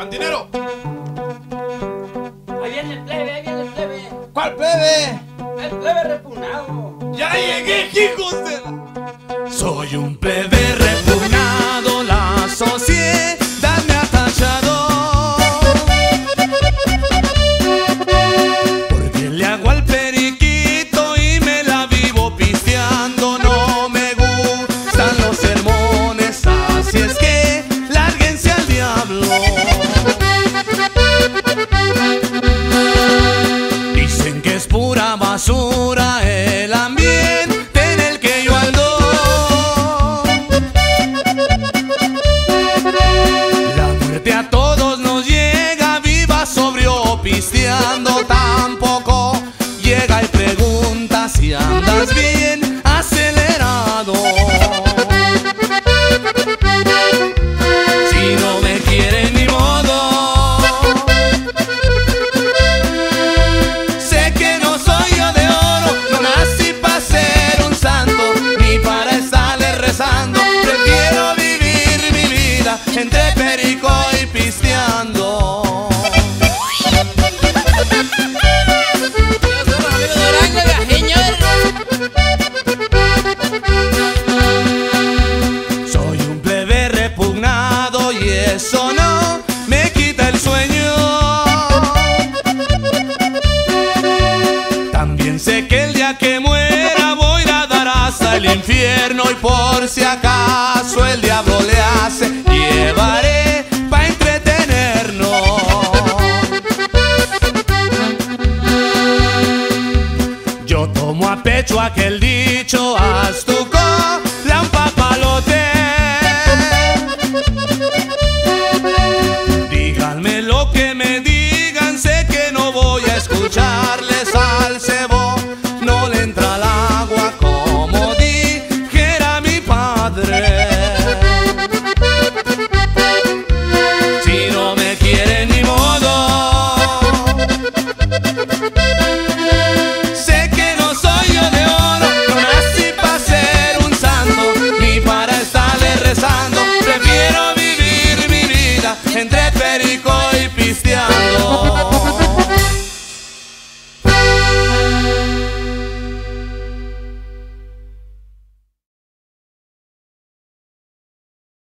¡Cantinero! Ahí viene el plebe, ahí viene el plebe. ¿Cuál plebe? El plebe repugnado. ¡Ya llegué, hijos de la... Soy un plebe repugnado, la sociedad me ha tachado, porque le hago al periquito y me la vivo pisteando. No me gustan los sermones, así es que lárguense al diablo. Dicen que es pura basura el ambiente en el que yo ando. La muerte a todos nos llega, viva, sobrio o pisteando. Tampoco llega y pregunta si andas bien acelerado. Si no me quieren ni modo, sé que no soy yo de oro, no nací para ser un santo, ni para estarle rezando. Prefiero vivir mi vida entre perico y pisteando. Soy un plebe repugnado y eso no me quita el sueño. También sé que el día que muera voy a dar hasta el infierno, y por si acaso